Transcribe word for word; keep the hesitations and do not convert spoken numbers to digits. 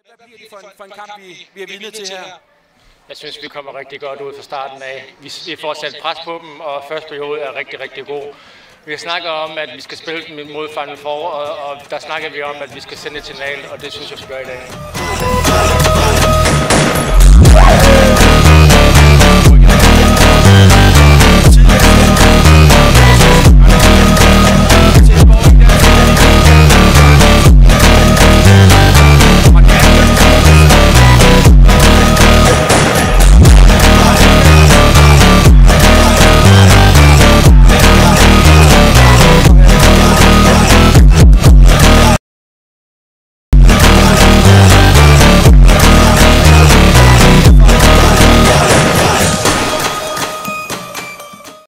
Hvad bliver det for en, for en kamp, vi, vi er vidne til her? Jeg synes, vi kommer rigtig godt ud fra starten af. Vi, vi får sat pres på dem, og første periode er rigtig, rigtig god. Vi snakker om, at vi skal spille dem mod Final Four, og, og der snakker vi om, at vi skal sende et signal, og det synes jeg, vi gør i dag.